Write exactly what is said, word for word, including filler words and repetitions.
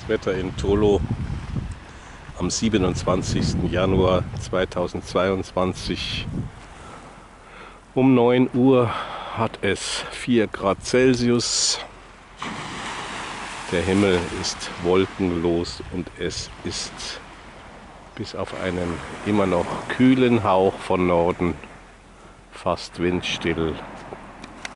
Das Wetter in Thurlow am siebenundzwanzigsten Januar zweitausendzweiundzwanzig. Um neun Uhr hat es vier Grad Celsius. Der Himmel ist wolkenlos und es ist bis auf einen immer noch kühlen Hauch von Norden fast windstill.